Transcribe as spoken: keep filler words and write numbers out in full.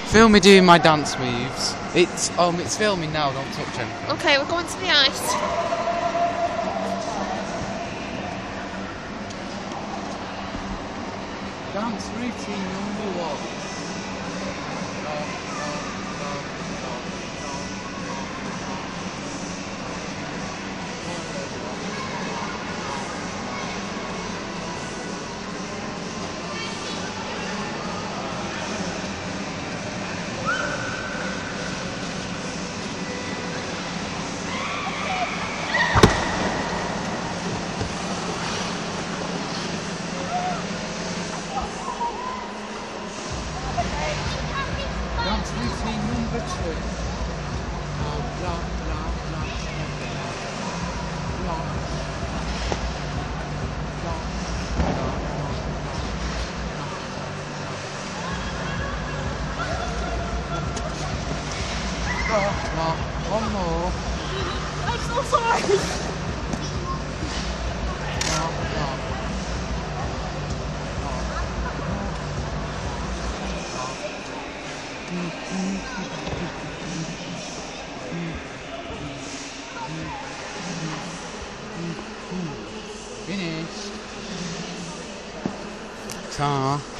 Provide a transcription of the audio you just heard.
Film me doing my dance moves. It's um, it's filming now. Don't touch him. Okay, we're going to the ice. Dance routine number one. Dance routine number two. La la la la la la la. One more. I'm so sorry. La la. Finished. Ta.